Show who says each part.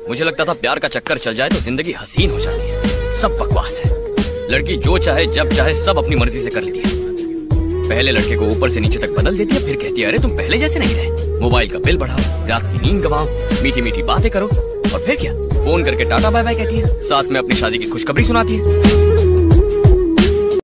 Speaker 1: मुझे लगता था प्यार का चक्कर चल जाए तो जिंदगी हसीन हो जाती है। सब बकवास है। लड़की जो चाहे जब चाहे सब अपनी मर्जी से कर लेती है। पहले लड़के को ऊपर से नीचे तक बदल देती है, फिर कहती है अरे तुम पहले जैसे नहीं रहे। मोबाइल का बिल बढ़ाओ, रात की नींद गवाओ, मीठी मीठी बातें करो और फिर क्या, फोन करके टाटा बाय बाय कहती है, साथ में अपनी शादी की खुशखबरी सुनाती है।